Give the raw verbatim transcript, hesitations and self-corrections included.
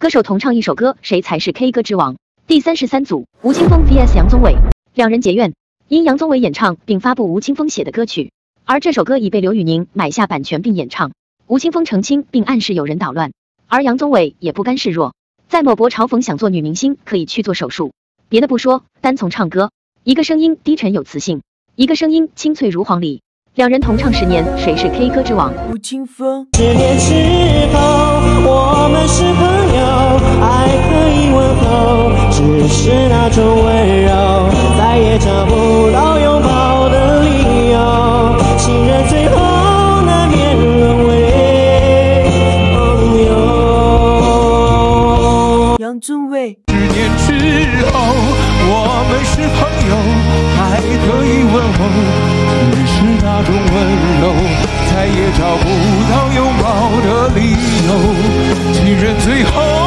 歌手同唱一首歌，谁才是 K 歌之王？第三十三组，吴青峰 V S 杨宗纬，两人结怨，因杨宗纬演唱并发布吴青峰写的歌曲，而这首歌已被刘宇宁买下版权并演唱。吴青峰澄清并暗示有人捣乱，而杨宗纬也不甘示弱，在某博嘲讽想做女明星可以去做手术，别的不说，单从唱歌，一个声音低沉有磁性，一个声音清脆如黄鹂。两人同唱十年，谁是 K 歌之王？ 吴青峰。 十年之后，我们是朋友，爱可以问候，只是那种温柔，再也找不到拥抱的理由。情人最后难免沦为朋友。 杨宗纬。 十年之后，我们是朋友，还可以问候。只是那种温柔，再也找不到拥抱的理由。情人最后